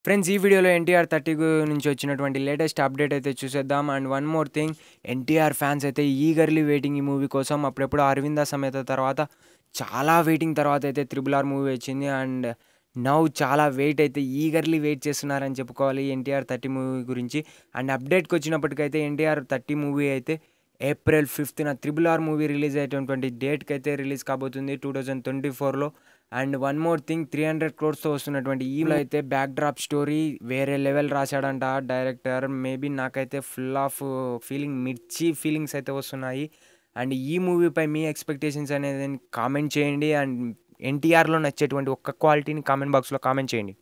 Friends ఈ వీడియోలో ఎన్టీఆర్ 30 నుంచి వచ్చినటువంటి లేటెస్ట్ అప్డేట్ అయితే చూసేద్దాం. And one more thing, NTR fans అయితే ఈగర్లీ వెయిటింగ్ ఈ మూవీ కోసం. అప్పుడెప్పుడు అరవింద సమేత తర్వాత చాలా వెయిటింగ్ తర్వాత అయితే త్రిబుల్ ఆర్ మూవీ వచ్చింది. అండ్ నౌ చాలా అయితే ఈగర్లీ వెయిట్ చేస్తున్నారని చెప్పుకోవాలి ఎన్టీఆర్ 30 మూవీ గురించి. అండ్ అప్డేట్కి వచ్చినప్పటికైతే ఎన్టీఆర్ 30 మూవీ అయితే ఏప్రిల్ 5న త్రిబుల్ ఆర్ మూవీ రిలీజ్ అయ్యేటటువంటి డేట్కి అయితే రిలీజ్ కాబోతుంది 2024లో. And one more thing, 300 crores వస్తున్నటువంటి ఈలో అయితే బ్యాక్ డ్రాప్ స్టోరీ వేరే లెవెల్ రాశాడంట డైరెక్టర్. మేబీ నాకైతే ఫుల్ ఆఫ్ మిర్చి ఫీలింగ్స్ అయితే వస్తున్నాయి. అండ్ ఈ మూవీపై మీ ఎక్స్పెక్టేషన్స్ అనేది కామెంట్ చేయండి. అండ్ ఎన్టీఆర్లో నచ్చేటువంటి ఒక్క క్వాలిటీని కామెంట్ బాక్స్లో కామెంట్ చేయండి.